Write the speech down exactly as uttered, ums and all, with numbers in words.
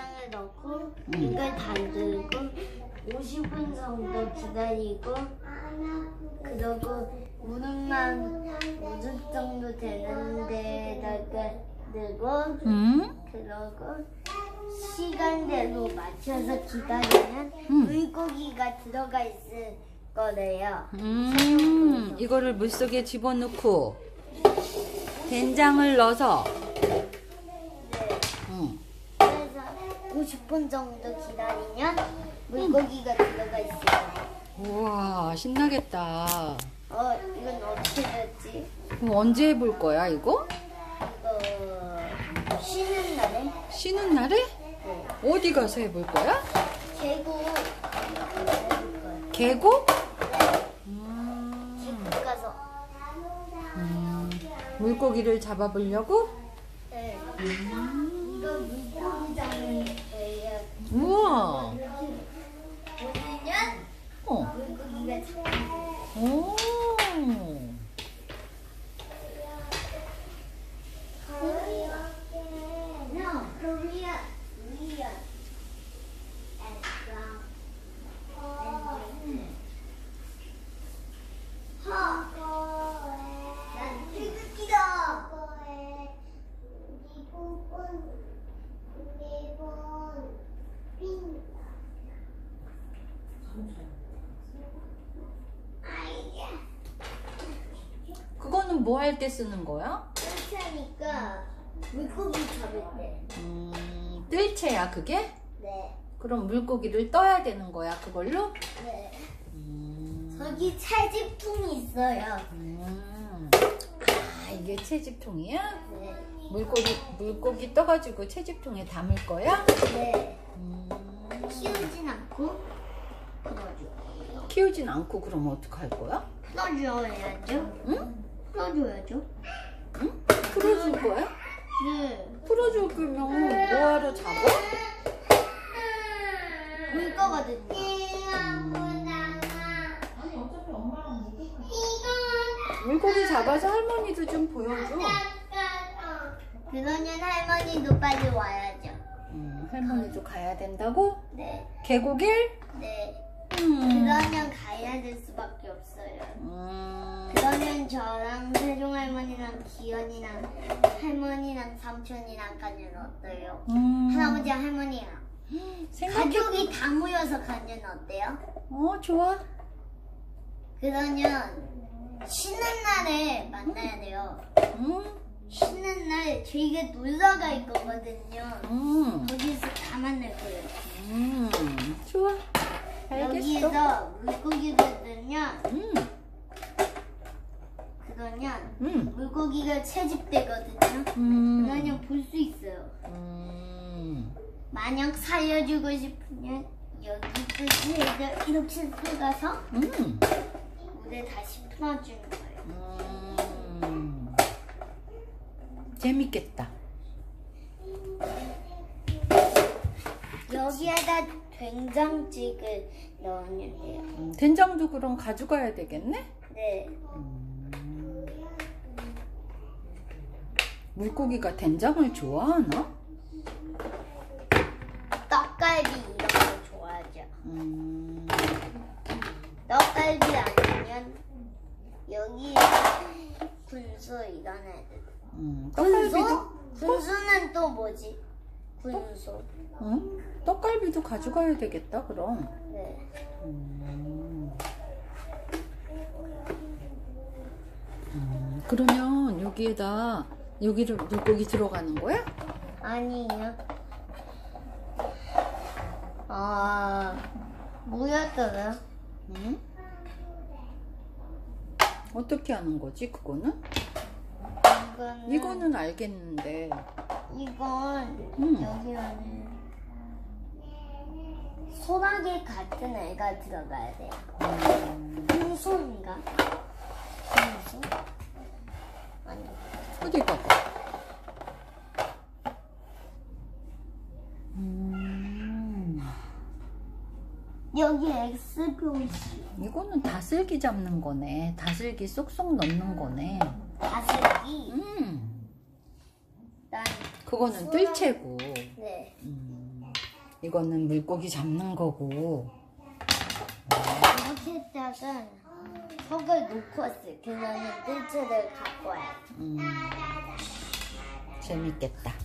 된장을 넣고 이걸 담들고 오십 분 정도 기다리고 그러고 무릎만 무릎 정도 되는 데다가 넣고 음? 그러고 시간대로 맞춰서 기다리면 음. 물고기가 들어가 있을 거래요. 음, 이거를 물속에 집어넣고 된장을 넣어서 네. 음. 그래서 오십 분 정도 기다리면 물고기가 들어가 있어요. 우와, 신나겠다. 어, 이건 어떻게 됐지? 그럼 언제 해볼 거야, 이거? 이거 쉬는 날에 쉬는 날에? 네. 어디 가서 해볼 거야? 계곡 해볼 거예요. 계곡? 네. 음, 계곡 가서. 음, 물고기를 잡아보려고? 네. 이거 물고기 잡는 거예요. 우와. 보면 어. 물고기가 잡혀요. 오. No, Korea, Korea, and brown, and 하. 난 태극기다. 그거는 뭐 할 때 쓰는 거야? 그렇다니까 물고기 잡을 때. 음, 뜰채야 그게? 네, 그럼 물고기를 떠야 되는 거야 그걸로? 네. 음, 저기 채집통이 있어요. 음. 아, 이게 채집통이야? 네, 물고기 물고기 떠가지고 채집통에 담을 거야? 네. 음, 키우진 않고 풀어줘. 키우진 않고 그럼 어떡할 거야? 풀어줘야죠. 응? 풀어줘야죠. 응? 풀어줄 거야? 네. 풀어줄 거면 뭐하러 잡아? 물 거거든요. 물고기 잡아서 할머니도 좀 보여줘. 그러면 할머니도 빨리 와야죠. 음, 할머니도 가야 된다고? 네, 계곡일? 네. 음. 그러면 가야 될 수밖에 없어요. 음. 그러면 저랑 세종 할머니랑 기현이랑 할머니랑 삼촌이랑 가면 어때요? 음. 할아버지 할머니랑 생각해. 가족이 다 모여서 가면 어때요? 어, 좋아. 그러면 쉬는 날에 만나야 돼요. 음. 쉬는 날 저희가 놀러 갈 거거든요. 음. 거기서 다 만날 거예요. 음. 좋아. 알겠어. 여기에서 물고기를 넣으면 음. 그러면 음. 물고기가 채집되거든요. 음. 그러면 볼 수 있어요. 음. 만약 살려주고 싶으면 여기 끝에서 이렇게 들어가서 음. 물에 다시 풀어주는 거예요. 음. 재밌겠다. 여기에다 된장찌개를 넣으면 돼요. 음, 된장도 그럼 가져가야 되겠네? 네. 음. 물고기가 된장을 좋아하나? 떡갈비 이런 거 좋아하죠. 음. 떡갈비 아니면 여기 군수 이런 애들. 음. 군수? 떡갈비도? 군수는 또 뭐지? 군수. 응? 떡갈비도 가져가야 되겠다 그럼. 네. 음. 음, 그러면 여기에다 여기를 물고기 들어가는 거야? 아니요. 아, 뭐였더라? 응? 어떻게 하는 거지 그거는? 이거는, 이거는 알겠는데. 이건 음. 여기 안에 소라게 같은 애가 들어가야 돼요. 음. 홍소인가? 홍소? 아니. 어디 봐봐. 음. 여기 X 표시. 이거는 다슬기 잡는 거네. 다슬기 쏙쏙 넣는 거네. 다슬기. 음. 난 그거는 소라- 뜰채고. 네. 음. 이거는 물고기 잡는 거고. 이렇게 했다가 속을 놓고 왔어요. 그러면 뜰채를 갖고 와요. 음, 재밌겠다.